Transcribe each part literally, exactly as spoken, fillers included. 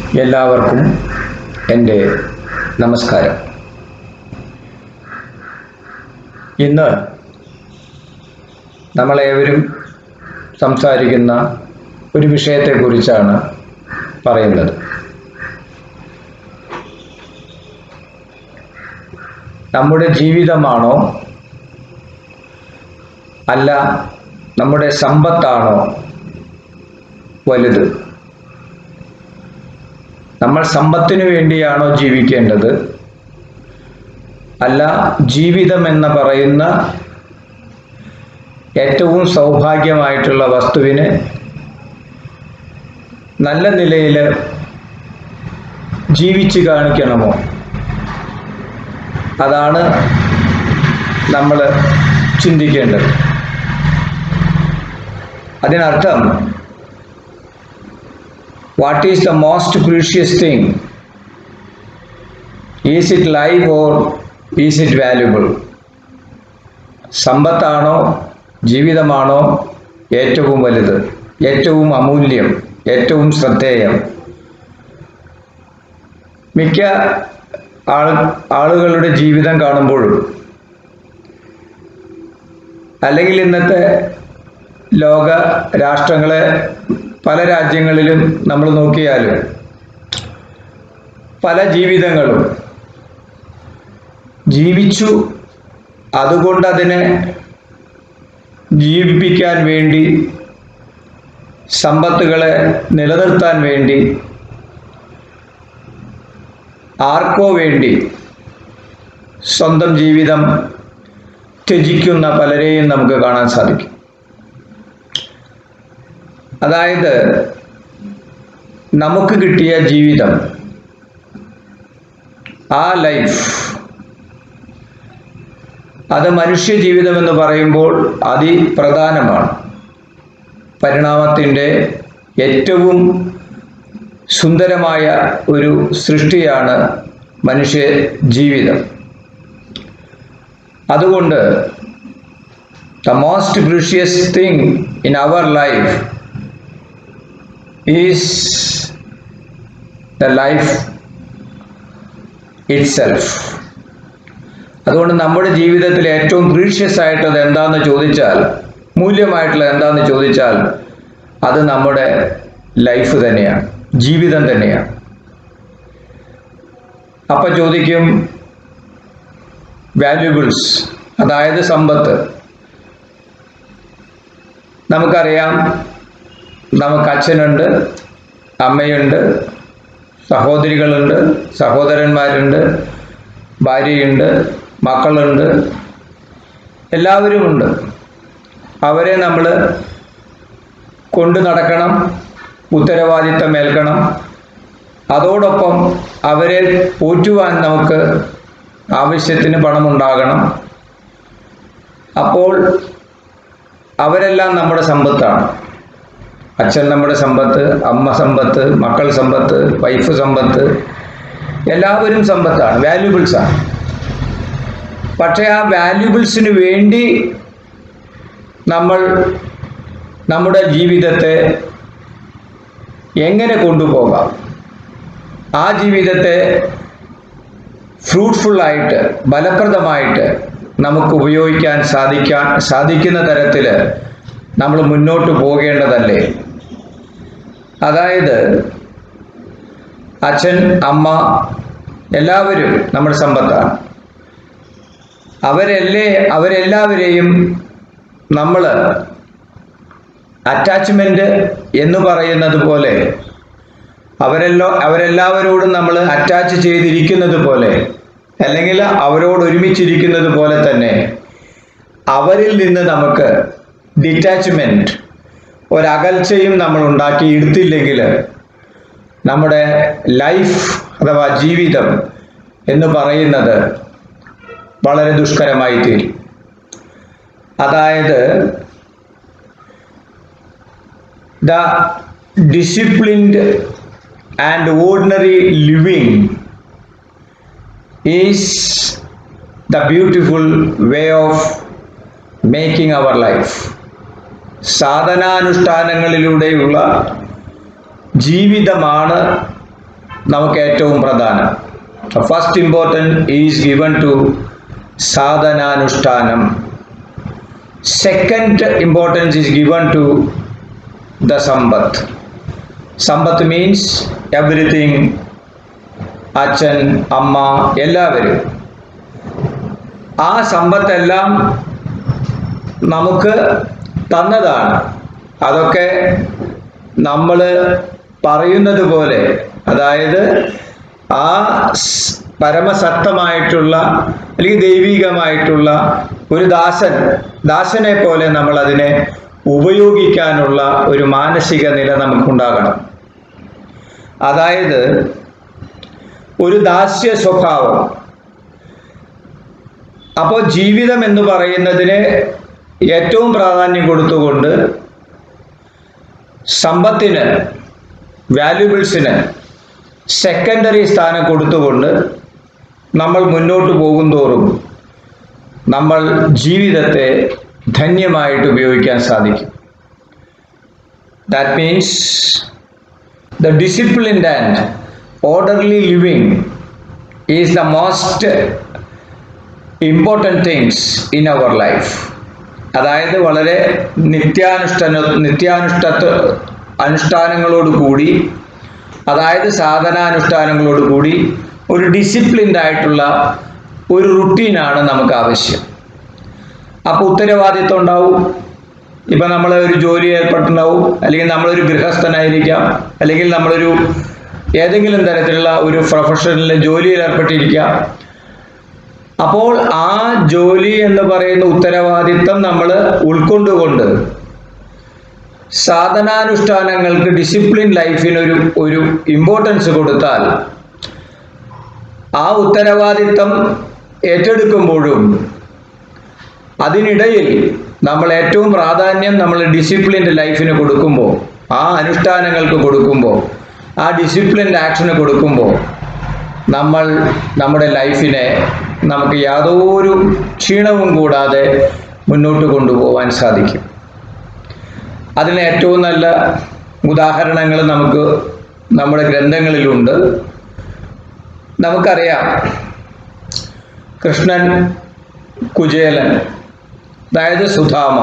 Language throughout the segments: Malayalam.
എല്ലാവർക്കും എൻ്റെ നമസ്കാരം. ഇന്ന് നമ്മളേവരും സംസാരിക്കുന്ന ഒരു വിഷയത്തെക്കുറിച്ചാണ് പറയുന്നത്. നമ്മുടെ ജീവിതമാണോ അല്ല നമ്മുടെ സമ്പത്താണോ വലുത്? നമ്മൾ സമ്പത്തിനു വേണ്ടിയാണോ ജീവിക്കേണ്ടത്, അല്ല ജീവിതം എന്ന് പറയുന്ന ഏറ്റവും സൗഭാഗ്യമായിട്ടുള്ള വസ്തുവിനെ നല്ല നിലയിൽ ജീവിച്ച് കാണിക്കണമോ? അതാണ് നമ്മൾ ചിന്തിക്കേണ്ടത്. അതിനർത്ഥം, what is the most precious thing? Is it life or is it valuable? സമ്പത്താണോ ജീവിതമാണോ ഏറ്റവും വലുത്, ഏറ്റവും അമൂല്യം, ഏറ്റവും ശ്രദ്ധേയം? മിക്ക ആൾ ആളുകളുടെ ജീവിതം കാണുമ്പോഴും, അല്ലെങ്കിൽ ഇന്നത്തെ ലോക രാഷ്ട്രങ്ങളെ പല രാജ്യങ്ങളിലും നമ്മൾ നോക്കിയാലും പല ജീവിതങ്ങളും ജീവിച്ചു, അതുകൊണ്ട് അതിനെ ജീവിപ്പിക്കാൻ വേണ്ടി, സമ്പത്തുകളെ നിലനിർത്താൻ വേണ്ടി, ആർക്കോ വേണ്ടി സ്വന്തം ജീവിതം ത്യജിക്കുന്ന പലരെയും നമുക്ക് കാണാൻ സാധിക്കും. അതായത്, നമുക്ക് കിട്ടിയ ജീവിതം, ആ ലൈഫ്, അത് മനുഷ്യ ജീവിതം എന്ന് പറയുമ്പോൾ അതിപ്രധാനമാണ്. പരിണാമത്തിൻ്റെ ഏറ്റവും സുന്ദരമായ ഒരു സൃഷ്ടിയാണ് മനുഷ്യ ജീവിതം. അതുകൊണ്ട് the most precious thing in our life is the life itself. അതുകൊണ്ട് നമ്മുടെ ജീവിതത്തിൽ ഏറ്റവും പ്രീഷ്യസ് ആയിട്ടുള്ളത് എന്താണെന്ന് ചോദിച്ചാൽ, മൂല്യമായിട്ടുള്ളത് എന്താണെന്ന് ചോദിച്ചാൽ, അത് നമ്മുടെ ലൈഫ് തന്നെയാണ്, ജീവിതം തന്നെയാണ്. അപ്പം ചോദിക്കും, വാല്യുബിൾസ്, അതായത് സമ്പത്ത്. നമുക്കറിയാം, നമുക്ക് അച്ഛനുണ്ട്, അമ്മയുണ്ട്, സഹോദരികളുണ്ട്, സഹോദരന്മാരുണ്ട്, ഭാര്യയുണ്ട്, മക്കളുണ്ട്, എല്ലാവരുമുണ്ട്. അവരെ നമ്മൾ കൊണ്ടു നടക്കണം, ഉത്തരവാദിത്തം ഏൽക്കണം. അതോടൊപ്പം അവരെ പോറ്റുവാൻ നമുക്ക് ആവശ്യത്തിന് പണമുണ്ടാകണം. അപ്പോൾ അവരെല്ലാം നമ്മുടെ സമ്പത്താണ്. അച്ഛൻ നമ്മുടെ സമ്പത്ത്, അമ്മ സമ്പത്ത്, മക്കൾ സമ്പത്ത്, വൈഫ് സമ്പത്ത്, എല്ലാവരും സമ്പത്താണ്, വാല്യുബിൾസാണ്. പക്ഷേ ആ വാല്യുബിൾസിന് വേണ്ടി നമ്മൾ നമ്മുടെ ജീവിതത്തെ എങ്ങനെ കൊണ്ടുപോകാം, ആ ജീവിതത്തെ ഫ്രൂട്ട്ഫുള്ളായിട്ട്, ഫലപ്രദമായിട്ട് നമുക്ക് ഉപയോഗിക്കാൻ സാധിക്കാൻ സാധിക്കുന്ന തരത്തിൽ നമ്മൾ മുന്നോട്ട് പോകേണ്ടതല്ലേ? അതായത്, അച്ഛൻ, അമ്മ, എല്ലാവരും നമ്മുടെ സമ്പത്താണ്. അവരല്ലേ അവരെല്ലാവരെയും നമ്മൾ അറ്റാച്ച്മെൻറ്റ് എന്ന് പറയുന്നത് പോലെ, അവരെല്ലോ അവരെല്ലാവരോടും നമ്മൾ അറ്റാച്ച് ചെയ്തിരിക്കുന്നത് പോലെ, അല്ലെങ്കിൽ അവരോട് ഒരുമിച്ചിരിക്കുന്നത് പോലെ തന്നെ അവരിൽ നിന്ന് നമുക്ക് ഡിറ്റാച്ച്മെൻറ്റ്, ഒരകൽച്ചയും നമ്മൾ ഉണ്ടാക്കി എടുത്തില്ലെങ്കിൽ നമ്മുടെ ലൈഫ് അഥവാ ജീവിതം എന്ന് പറയുന്നത് വളരെ ദുഷ്കരമായി തീരും. അതായത്, the disciplined and ordinary living is the beautiful way of making our life. സാധനാനുഷ്ഠാനങ്ങളിലൂടെയുള്ള ജീവിതമാണ് നമുക്ക് ഏറ്റവും പ്രധാനം. First importance is given to സാധനാനുഷ്ഠാനം. Second importance is given to the സമ്പത്ത്. സമ്പത്ത് മീൻസ് എവറിത്തിങ്. അച്ഛൻ, അമ്മ, എല്ലാവരും. ആ സമ്പത്തെല്ലാം നമുക്ക് തന്നതാണ്. അതൊക്കെ നമ്മൾ പറയുന്നത് പോലെ, അതായത് ആ പരമസത്തമായിട്ടുള്ള അല്ലെങ്കിൽ ദൈവികമായിട്ടുള്ള ഒരു ദാസൻ ദാസനെ പോലെ നമ്മൾ അതിനെ ഉപയോഗിക്കാനുള്ള ഒരു മാനസിക നില നമുക്കുണ്ടാകണം. അതായത് ഒരു ദാസ്യ സ്വഭാവം. അപ്പോൾ ജീവിതം എന്ന് പറയുന്നതിന് ഏറ്റവും പ്രാധാന്യം കൊടുത്തുകൊണ്ട് സമ്പത്തിന്, വാല്യുബിൾസിന് സെക്കൻഡറി സ്ഥാനം കൊടുത്തുകൊണ്ട് നമ്മൾ മുന്നോട്ട് പോകുന്തോറും നമ്മൾ ജീവിതത്തെ ധന്യമായിട്ട് ഉപയോഗിക്കാൻ സാധിക്കും. That means the disciplined and orderly living is the most important things in our life. അതായത് വളരെ നിത്യാനുഷ്ഠാന നിത്യാനുഷ്ഠ അനുഷ്ഠാനങ്ങളോട് കൂടി, അതായത് സാധനാനുഷ്ഠാനങ്ങളോട് കൂടി ഒരു ഡിസിപ്ലിൻഡ് ആയിട്ടുള്ള ഒരു റുട്ടീനാണ് നമുക്ക് ആവശ്യം. അപ്പോൾ ഉത്തരവാദിത്വം ഉണ്ടാവും. ഇപ്പം നമ്മൾ ഒരു ജോലി ഏർപ്പെട്ടുണ്ടാവും, അല്ലെങ്കിൽ നമ്മളൊരു ഗൃഹസ്ഥനായിരിക്കാം, അല്ലെങ്കിൽ നമ്മളൊരു ഏതെങ്കിലും തരത്തിലുള്ള ഒരു പ്രൊഫഷണൽ ജോലിയിൽ ഏർപ്പെട്ടിരിക്കാം. അപ്പോൾ ആ ജോലി എന്ന് പറയുന്ന ഉത്തരവാദിത്തം നമ്മൾ ഉൾക്കൊണ്ടുകൊണ്ട് സാധനാനുഷ്ഠാനങ്ങൾക്ക്, ഡിസിപ്ലിൻ ലൈഫിനൊരു ഒരു ഇമ്പോർട്ടൻസ് കൊടുത്താൽ, ആ ഉത്തരവാദിത്തം ഏറ്റെടുക്കുമ്പോഴും അതിനിടയിൽ നമ്മൾ ഏറ്റവും പ്രാധാന്യം നമ്മൾ ഡിസിപ്ലിൻഡ് ലൈഫിന് കൊടുക്കുമ്പോൾ, ആ അനുഷ്ഠാനങ്ങൾക്ക് കൊടുക്കുമ്പോൾ, ആ ഡിസിപ്ലിൻഡ് ആക്ഷന് കൊടുക്കുമ്പോൾ നമ്മൾ നമ്മുടെ ലൈഫിനെ നമുക്ക് യാതൊരു ക്ഷീണവും കൂടാതെ മുന്നോട്ട് കൊണ്ടുപോകാൻ സാധിക്കും. അതിന് ഏറ്റവും നല്ല ഉദാഹരണങ്ങൾ നമുക്ക് നമ്മുടെ ഗ്രന്ഥങ്ങളിലുണ്ട്. നമുക്കറിയാം, കൃഷ്ണൻ, കുചേലൻ, അതായത് സുധാമ,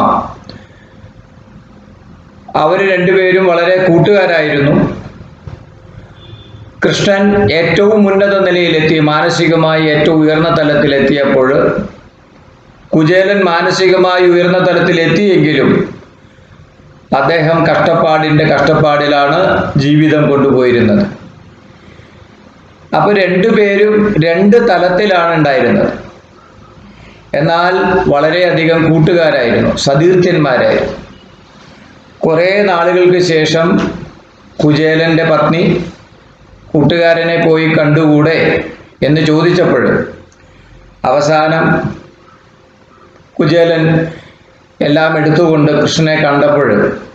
അവർ രണ്ടുപേരും വളരെ കൂട്ടുകാരായിരുന്നു. കൃഷ്ണൻ ഏറ്റവും ഉന്നത നിലയിലെത്തി, മാനസികമായി ഏറ്റവും ഉയർന്ന തലത്തിലെത്തിയപ്പോൾ കുചേലൻ മാനസികമായി ഉയർന്ന തലത്തിലെത്തിയെങ്കിലും അദ്ദേഹം കഷ്ടപ്പാടിൻ്റെ കഷ്ടപ്പാടിലാണ് ജീവിതം കൊണ്ടുപോയിരുന്നത്. അപ്പോൾ രണ്ടുപേരും രണ്ട് തലത്തിലാണ് ഉണ്ടായിരുന്നത്. എന്നാൽ വളരെയധികം കൂട്ടുകാരായിരുന്നു, സതീർത്ഥ്യന്മാരായിരുന്നു. കുറേ നാളുകൾക്ക് ശേഷം കുചേലൻ്റെ പത്നി കൂട്ടുകാരനെ പോയി കണ്ടുകൂടെ എന്ന് ചോദിച്ചപ്പോൾ അവസാനം കുചേലൻ എല്ലാം എടുത്തുകൊണ്ട് കൃഷ്ണനെ കണ്ടപ്പോൾ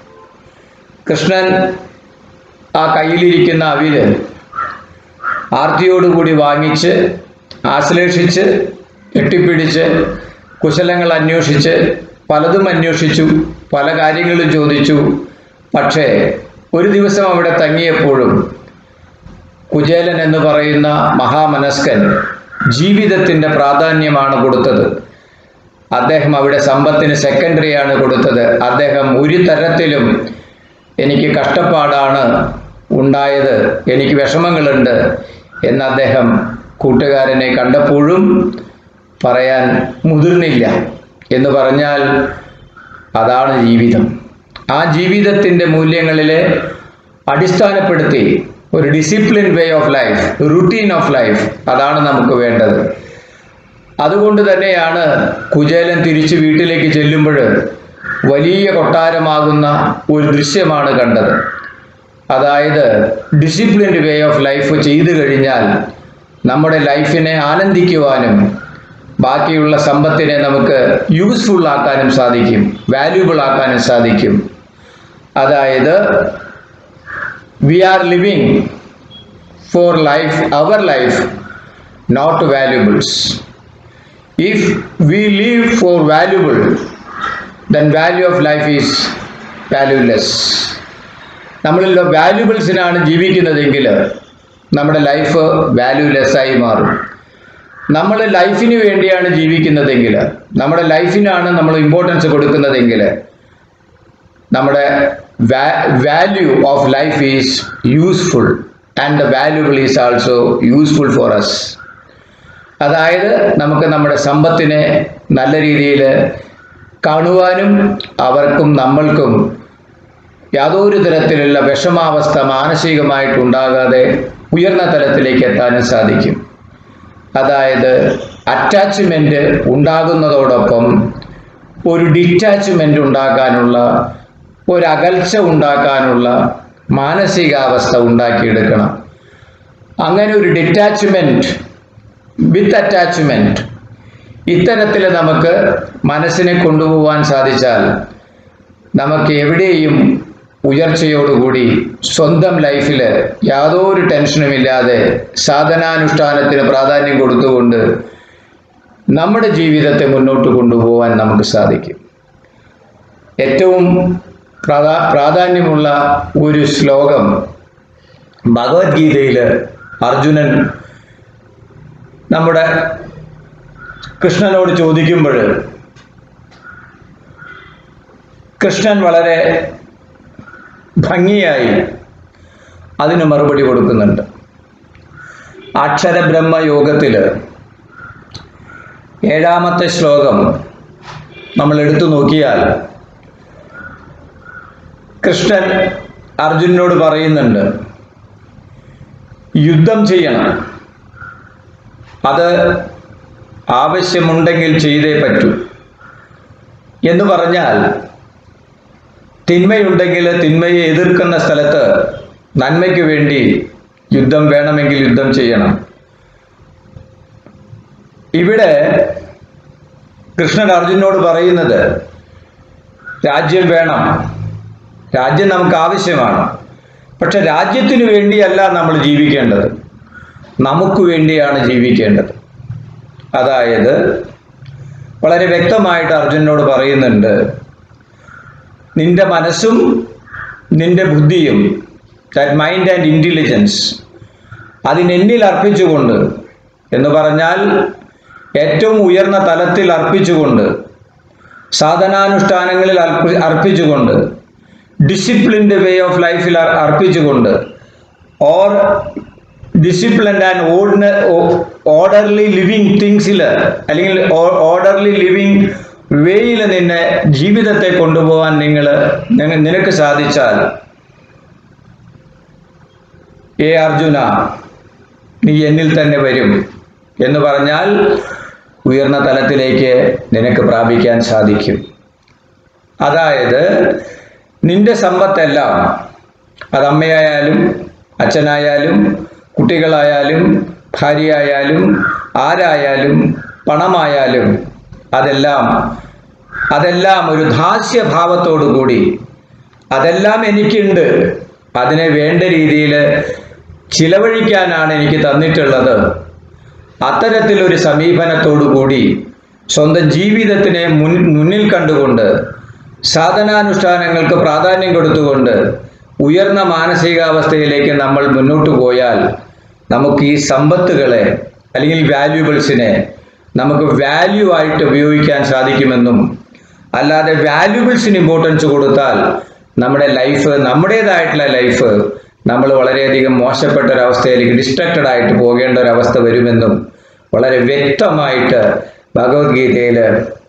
കൃഷ്ണൻ ആ കയ്യിലിരിക്കുന്ന അവില് ആർത്തിയോടുകൂടി വാങ്ങിച്ച് ആശ്ലേഷിച്ച് കെട്ടിപ്പിടിച്ച് കുശലങ്ങൾ അന്വേഷിച്ച് പലതും അന്വേഷിച്ചു, പല കാര്യങ്ങളും ചോദിച്ചു. പക്ഷേ ഒരു ദിവസം അവിടെ തങ്ങിയപ്പോഴും കുചേലൻ എന്ന് പറയുന്ന മഹാമനസ്കൻ ജീവിതത്തിൻ്റെ പ്രാധാന്യമാണ് കൊടുത്തത്. അദ്ദേഹം അവിടെ സമ്പത്തിന് സെക്കൻഡറിയാണ് കൊടുത്തത്. അദ്ദേഹം ഒരു തരത്തിലും എനിക്ക് കഷ്ടപ്പാടാണ് ഉണ്ടായത്, എനിക്ക് വിഷമങ്ങളുണ്ട് എന്ന് അദ്ദേഹം കൂട്ടുകാരനെ കണ്ടപ്പോഴും പറയാൻ മുതിർന്നില്ല. എന്ന് പറഞ്ഞാൽ അതാണ് ജീവിതം. ആ ജീവിതത്തിൻ്റെ മൂല്യങ്ങളിലെ അടിസ്ഥാനപ്പെടുത്തി ഒരു discipline way of life, routine of life, അതാണ് നമുക്ക് വേണ്ടത്. അതുകൊണ്ട് തന്നെയാണ് കുചേലൻ തിരിച്ച് വീട്ടിലേക്ക് ചെല്ലുമ്പോൾ വലിയ കൊട്ടാരമാകുന്ന ഒരു ദൃശ്യമാണ് കണ്ടത്. അതായത് ഡിസിപ്ലിൻഡ് വേ ഓഫ് ലൈഫ് ചെയ്തു കഴിഞ്ഞാൽ നമ്മുടെ ലൈഫിനെ ആനന്ദിക്കുവാനും ബാക്കിയുള്ള സമ്പത്തിനെ നമുക്ക് യൂസ്ഫുൾ ആക്കാനും സാധിക്കും, വാല്യൂബിൾ ആക്കാനും സാധിക്കും. അതായത് we are living for life, our life, not valuables. If we live for valuable, then value of life is valueless. നമ്മൾ വാല്യുബിൾസിനാണ് ജീവിക്കുന്നതെങ്കിൽ നമ്മുടെ ലൈഫ് വാല്യൂലെസ്സായി മാറും. നമ്മൾ ലൈഫിന് വേണ്ടിയാണ് ജീവിക്കുന്നതെങ്കിൽ, നമ്മുടെ ലൈഫിനാണ് നമ്മൾ ഇമ്പോർട്ടൻസ് കൊടുക്കുന്നതെങ്കിൽ, നമ്മുടെ value of life is useful and the valuable is also useful for us. അതായത് നമുക്ക് നമ്മുടെ സമ്പത്തിനെ നല്ല രീതിയിൽ കാണുവാനും അവർക്കും നമ്മൾക്കും യാതൊരു തരത്തിലുള്ള വിഷമാവസ്ഥ മാനസികമായിട്ടുണ്ടാകാതെ ഉയർന്ന തലത്തിലേക്ക് എത്താനും സാധിക്കും. അതായത് അറ്റാച്ച്മെൻറ്റ് ഉണ്ടാകുന്നതോടൊപ്പം ഒരു ഡിറ്റാച്ച്മെൻറ്റ് ഉണ്ടാക്കാനുള്ള, ഒരകൽച്ച ഉണ്ടാക്കാനുള്ള മാനസികാവസ്ഥ ഉണ്ടാക്കിയെടുക്കണം. അങ്ങനെ ഒരു ഡിറ്റാച്ച്മെൻറ്റ് വിത്ത് അറ്റാച്ച്മെൻറ്റ് ഇത്തരത്തിൽ നമുക്ക് മനസ്സിനെ കൊണ്ടുപോകാൻ സാധിച്ചാൽ നമുക്ക് എവിടെയും ഉയർച്ചയോടുകൂടി സ്വന്തം ലൈഫിൽ യാതൊരു ടെൻഷനുമില്ലാതെ സാധനാനുഷ്ഠാനത്തിന് പ്രാധാന്യം കൊടുത്തുകൊണ്ട് നമ്മുടെ ജീവിതത്തെ മുന്നോട്ട് കൊണ്ടുപോകാൻ നമുക്ക് സാധിക്കും. ഏറ്റവും പ്രാധാ പ്രാധാന്യമുള്ള ഒരു ശ്ലോകം ഭഗവത്ഗീതയിൽ അർജുനൻ നമ്മുടെ കൃഷ്ണനോട് ചോദിക്കുമ്പോൾ കൃഷ്ണൻ വളരെ ഭംഗിയായി അതിന് മറുപടി കൊടുക്കുന്നുണ്ട്. അക്ഷരബ്രഹ്മ യോഗത്തിൽ ഏഴാമത്തെ ശ്ലോകം നമ്മൾ എടുത്തു നോക്കിയാൽ കൃഷ്ണൻ അർജുനനോട് പറയുന്നുണ്ട്, യുദ്ധം ചെയ്യണം, അത് ആവശ്യമുണ്ടെങ്കിൽ ചെയ്തേ പറ്റൂ എന്ന് പറഞ്ഞാൽ തിന്മയുണ്ടെങ്കിൽ തിന്മയെ എതിർക്കുന്ന സ്ഥലത്ത് നന്മയ്ക്ക് വേണ്ടി യുദ്ധം വേണമെങ്കിൽ യുദ്ധം ചെയ്യണം. ഇവിടെ കൃഷ്ണൻ അർജുനോട് പറയുന്നത് രാജ്യം വേണം, രാജ്യം നമുക്ക് ആവശ്യമാണ്, പക്ഷെ രാജ്യത്തിന് വേണ്ടിയല്ല നമ്മൾ ജീവിക്കേണ്ടത്, നമുക്ക് വേണ്ടിയാണ് ജീവിക്കേണ്ടത്. അതായത് വളരെ വ്യക്തമായിട്ട് അർജുനനോട് പറയുന്നുണ്ട്, നിന്റെ മനസ്സും നിന്റെ ബുദ്ധിയും, ദാറ്റ് മൈൻഡ് ആൻഡ് ഇൻ്റലിജൻസ്, അതിനെന്നിൽ അർപ്പിച്ചുകൊണ്ട് എന്ന് പറഞ്ഞാൽ ഏറ്റവും ഉയർന്ന തലത്തിൽ അർപ്പിച്ചുകൊണ്ട്, സാധനാനുഷ്ഠാനങ്ങളിൽ അർപ്പി അർപ്പിച്ചുകൊണ്ട് ഡിസിപ്ലിൻഡ് വേ ഓഫ് ലൈഫിൽ അർപ്പിച്ചുകൊണ്ട്, ഓർ ഡിസിപ്ലിൻഡ് ആൻഡ് ഓർഡിന ഓർഡർലി ലിവിങ് തിങ്സിൽ അല്ലെങ്കിൽ ഓർഡർലി ലിവിങ് വേയിൽ നിന്നെ ജീവിതത്തെ കൊണ്ടുപോകാൻ നിങ്ങൾ നിനക്ക് സാധിച്ചാൽ, ഏ അർജുന നീ എന്നിൽ തന്നെ വരും എന്ന് പറഞ്ഞാൽ ഉയർന്ന തലത്തിലേക്ക് നിനക്ക് പ്രാപിക്കാൻ സാധിക്കും. അതായത് നിന്റെ സമ്പത്തെല്ലാം, അതമ്മയായാലും അച്ഛനായാലും കുട്ടികളായാലും ഭാര്യയായാലും ആരായാലും പണമായാലും അതെല്ലാം അതെല്ലാം ഒരു ദാസ്യഭാവത്തോടു കൂടി, അതെല്ലാം എനിക്കുണ്ട്, അതിനെ വേണ്ട രീതിയിൽ ചിലവഴിക്കാനാണ് എനിക്ക് തന്നിട്ടുള്ളത്, അത്തരത്തിലൊരു സമീപനത്തോടു കൂടി സ്വന്തം ജീവിതത്തിനെ മുൻ മുന്നിൽ കണ്ടുകൊണ്ട് സാധനാനുഷ്ഠാനങ്ങൾക്ക് പ്രാധാന്യം കൊടുത്തുകൊണ്ട് ഉയർന്ന മാനസികാവസ്ഥയിലേക്ക് നമ്മൾ മുന്നോട്ട് പോയാൽ നമുക്ക് ഈ സമ്പത്തുകളെ അല്ലെങ്കിൽ വാല്യൂബിൾസിനെ നമുക്ക് വാല്യൂ ആയിട്ട് ഉപയോഗിക്കാൻ സാധിക്കുമെന്നും, അല്ലാതെ വാല്യൂബിൾസിന് ഇമ്പോർട്ടൻസ് കൊടുത്താൽ നമ്മുടെ ലൈഫ്, നമ്മുടേതായിട്ടുള്ള ലൈഫ് നമ്മൾ വളരെയധികം മോശപ്പെട്ട ഒരവസ്ഥയിലേക്ക് ഡിസ്ട്രക്റ്റഡ് ആയിട്ട് പോകേണ്ട ഒരവസ്ഥ വരുമെന്നും വളരെ വ്യക്തമായിട്ട് ഭഗവത്ഗീതയിൽ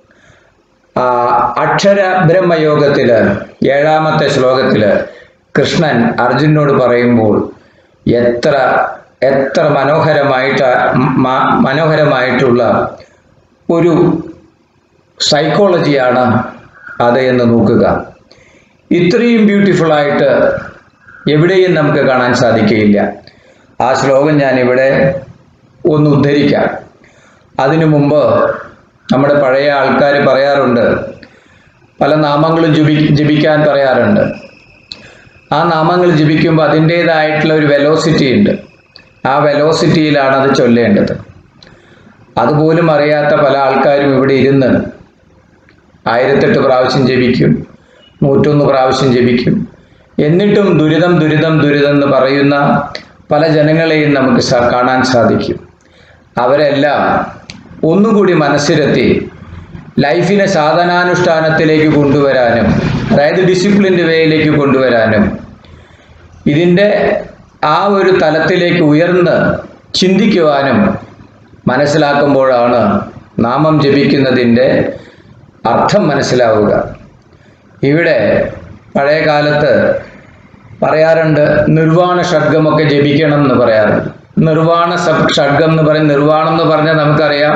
അക്ഷര ബ്രഹ്മയോഗത്തിൽ ഏഴാമത്തെ ശ്ലോകത്തിൽ കൃഷ്ണൻ അർജുനനോട് പറയുമ്പോൾ എത്ര എത്ര മനോഹരമായിട്ട് മനോഹരമായിട്ടുള്ള ഒരു സൈക്കോളജിയാണ് അത് എന്ന് നോക്കുക. ഇത്രയും ബ്യൂട്ടിഫുള്ളായിട്ട് എവിടെയും നമുക്ക് കാണാൻ സാധിക്കുകയില്ല. ആ ശ്ലോകം ഞാനിവിടെ ഒന്ന് ഉദ്ധരിക്കാം. അതിനു മുമ്പ് നമ്മുടെ പഴയ ആൾക്കാർ പറയാറുണ്ട്, പല നാമങ്ങളും ജപി ജപിക്കാൻ പറയാറുണ്ട്. ആ നാമങ്ങൾ ജപിക്കുമ്പോൾ അതിൻ്റേതായിട്ടുള്ള ഒരു വെലോസിറ്റി ഉണ്ട്. ആ വെലോസിറ്റിയിലാണ് അത് ചൊല്ലേണ്ടത്. അതുപോലും അറിയാത്ത പല ആൾക്കാരും ഇവിടെ ഇരുന്ന് ആയിരത്തെട്ട് പ്രാവശ്യം ജപിക്കും, നൂറ്റൊന്ന് പ്രാവശ്യം ജപിക്കും. എന്നിട്ടും ദുരിതം ദുരിതം ദുരിതം എന്ന് പറയുന്ന പല ജനങ്ങളെയും നമുക്ക് കാണാൻ സാധിക്കും. അവരെല്ലാം ഒന്നുകൂടി മനസ്സിരുത്തി ലൈഫിനെ സാധനാനുഷ്ഠാനത്തിലേക്ക് കൊണ്ടുവരാനും, അതായത് ഡിസിപ്ലിൻ്റെ വേയിലേക്ക് കൊണ്ടുവരാനും, ഇതിൻ്റെ ആ ഒരു തലത്തിലേക്ക് ഉയർന്ന് ചിന്തിക്കുവാനും മനസ്സിലാക്കുമ്പോഴാണ് നാമം ജപിക്കുന്നതിൻ്റെ അർത്ഥം മനസ്സിലാവുക. ഇവിടെ പഴയ കാലത്ത് പറയാറുണ്ട്, നിർവാണ ഷഡ്ഗമൊക്കെ ജപിക്കണം എന്ന് പറയാറുണ്ട്. നിർവാണ ഷഡ്ഗം എന്ന് പറയും, നിർവാണം എന്ന് പറഞ്ഞാൽ നമുക്കറിയാം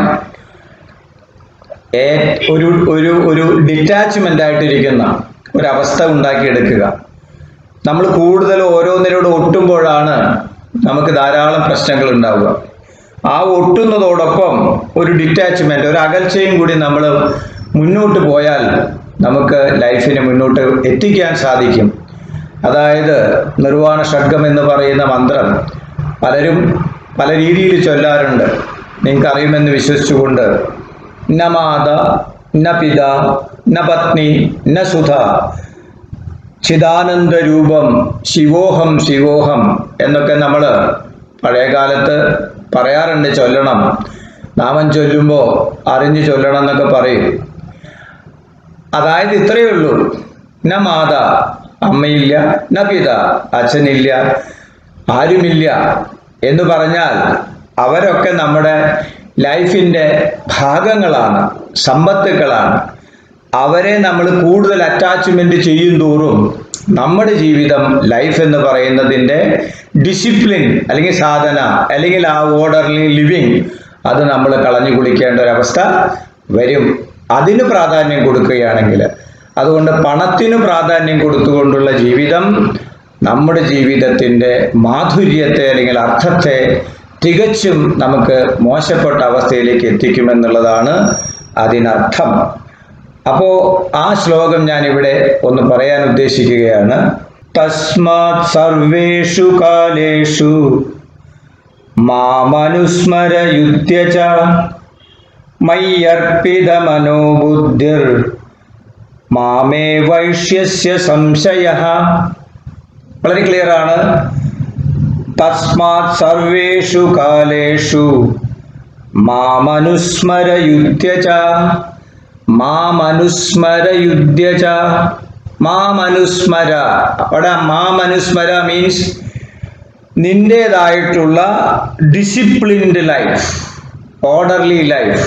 ഒരു ഒരു ഒരു ഡിറ്റാച്ച്മെൻ്റ് ആയിട്ടിരിക്കുന്ന ഒരവസ്ഥ ഉണ്ടാക്കിയെടുക്കുക. നമ്മൾ കൂടുതൽ ഓരോന്നിനോട് ഒട്ടുമ്പോഴാണ് നമുക്ക് ധാരാളം പ്രശ്നങ്ങൾ ഉണ്ടാവുക. ആ ഒട്ടുന്നതോടൊപ്പം ഒരു ഡിറ്റാച്ച്മെൻ്റ്, ഒരു അകൽച്ചയും കൂടി നമ്മൾ മുന്നോട്ട് പോയാൽ നമുക്ക് ലൈഫിനെ മുന്നോട്ട് എത്തിക്കാൻ സാധിക്കും. അതായത് നിർവാണ ഷഡ്ഗം എന്ന് പറയുന്ന മന്ത്രം പലരും പല രീതിയിൽ ചൊല്ലാറുണ്ട്. നിങ്ങൾക്കറിയുമെന്ന് വിശ്വസിച്ചുകൊണ്ട് ന മാത ന പിത ന പത്നി ന സുധ ചിദാനന്ദ രൂപം ശിവോഹം ശിവോഹം എന്നൊക്കെ നമ്മൾ പഴയ കാലത്ത് പറയാറുണ്ട്. ചൊല്ലണം, നാമം ചൊല്ലുമ്പോൾ അറിഞ്ഞ് ചൊല്ലണം എന്നൊക്കെ പറയും. അതായത് ഇത്രയേ ഉള്ളൂ. ന മാത അമ്മയില്ല, ന പിത അച്ഛനില്ല, ആരുമില്ല എന്ന് പറഞ്ഞാൽ അവരൊക്കെ നമ്മുടെ ലൈഫിൻ്റെ ഭാഗങ്ങളാണ്, സമ്പത്തുക്കളാണ്. അവരെ നമ്മൾ കൂടുതൽ അറ്റാച്ച്മെൻറ്റ് ചെയ്യും തോറും നമ്മുടെ ജീവിതം, ലൈഫ് എന്ന് പറയുന്നതിൻ്റെ ഡിസിപ്ലിൻ അല്ലെങ്കിൽ സാധന അല്ലെങ്കിൽ ആ ഓർഡർലി ലിവിങ് അത് നമ്മൾ കളഞ്ഞു കുളിക്കേണ്ട ഒരവസ്ഥ വരും. അതിന് പ്രാധാന്യം കൊടുക്കുകയാണെങ്കിൽ. അതുകൊണ്ട് പണത്തിന് പ്രാധാന്യം കൊടുത്തുകൊണ്ടുള്ള ജീവിതം നമ്മുടെ ജീവിതത്തിൻ്റെ മാധുര്യത്തെ അല്ലെങ്കിൽ അർത്ഥത്തെ തികച്ചും നമുക്ക് മോശപ്പെട്ട അവസ്ഥയിലേക്ക് എത്തിക്കുമെന്നുള്ളതാണ് അതിനർത്ഥം. അപ്പോൾ ആ ശ്ലോകം ഞാനിവിടെ ഒന്ന് പറയാൻ ഉദ്ദേശിക്കുകയാണ്. തസ്മാത് സർവേഷു കാലേഷു മാമനുസ്മരയുധ്യ ച മയ്യർപ്പിത മനോബുദ്ധിർ മാമേ വൈഷ്യസ്യ സംശയഃ. വളരെ ക്ലിയർ ആണ്. തസ്മാത് സർവേഷു കാലേഷു മാമനുസ്മരയുധ്യ ച മാമനുസ്മരയുധ്യ ച മാമനുസ്മര. അവിടെ മാമനുസ്മര മീൻസ് നിൻ്റേതായിട്ടുള്ള ഡിസിപ്ലിൻഡ് ലൈഫ്, ഓർഡർലി ലൈഫ്,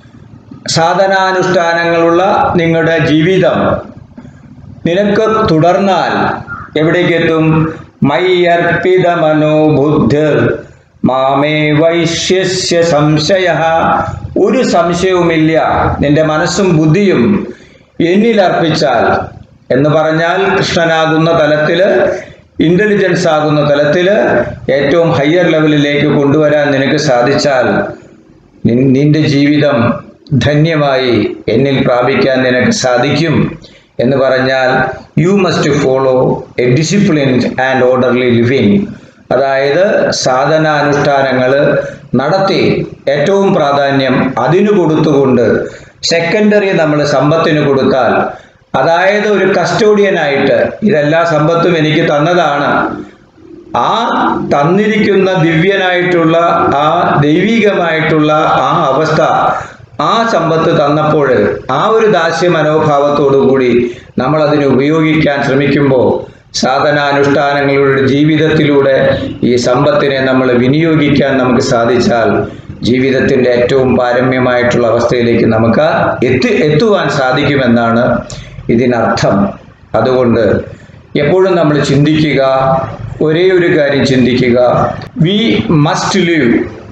സാധനാനുഷ്ഠാനങ്ങളുള്ള നിങ്ങളുടെ ജീവിതം നിനക്ക് തുടർന്നാൽ എവിടേക്ക് എത്തും? മയ്യർപ്പിത മനോബുദ്ധിർ മാമേ വൈഷ്യസ്യ സംശയഃ. ഒരു സംശയവുമില്ല, നിന്റെ മനസ്സും ബുദ്ധിയും എന്നിൽ അർപ്പിച്ചാൽ എന്ന് പറഞ്ഞാൽ കൃഷ്ണനാകുന്ന തലത്തിൽ, ഇൻ്റലിജൻസ് ആകുന്ന തലത്തിൽ ഏറ്റവും ഹയർ ലെവലിലേക്ക് കൊണ്ടുവരാൻ നിനക്ക് സാധിച്ചാൽ നിന്റെ ജീവിതം ധന്യമായി എന്നിൽ പ്രാപിക്കാൻ നിനക്ക് സാധിക്കും എന്ന് പറഞ്ഞാൽ you must follow a disciplined and orderly living. അതായത് സാധനാനുഷ്ഠാനങ്ങൾ നടത്തി ഏറ്റവും പ്രാധാന്യം അതിനു കൊടുത്തുകൊണ്ട് സെക്കൻഡറി നമ്മൾ സമ്പത്തിന് കൊടുത്താൽ, അതായത് ഒരു കസ്റ്റോഡിയനായിട്ട് ഇതെല്ലാ സമ്പത്തും എനിക്ക് തന്നതാണ്, ആ തന്നിരിക്കുന്ന ദിവ്യനായിട്ടുള്ള ആ ദൈവികമായിട്ടുള്ള ആ അവസ്ഥ, ആ സമ്പത്ത് തന്നപ്പോൾ ആ ഒരു ദാസ്യ മനോഭാവത്തോടു കൂടി നമ്മൾ അതിനെ ഉപയോഗിക്കാൻ ശ്രമിക്കുമ്പോൾ സാധനാനുഷ്ഠാനങ്ങളുടെ ജീവിതത്തിലൂടെ ഈ സമ്പത്തിനെ നമ്മൾ വിനിയോഗിക്കാൻ നമുക്ക് സാധിച്ചാൽ ജീവിതത്തിൻ്റെ ഏറ്റവും പാരമ്യമായിട്ടുള്ള അവസ്ഥയിലേക്ക് നമുക്ക് എത്തി എത്തുവാൻ സാധിക്കുമെന്നാണ് ഇതിനർത്ഥം. അതുകൊണ്ട് എപ്പോഴും നമ്മൾ ചിന്തിക്കുക, ഒരേ ഒരു കാര്യം ചിന്തിക്കുക, we must live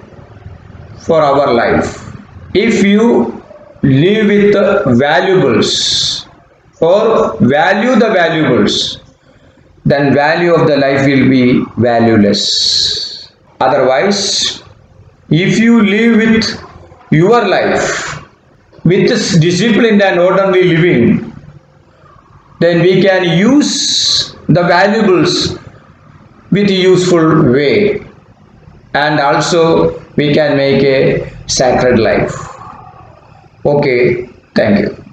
for our life. If you live with the valuables or value the valuables, then value of the life will be valueless. Otherwise, if you live with your life with this disciplined and orderly living, then we can use the valuables with a useful way, and also we can make a sacred life. Okay, thank you.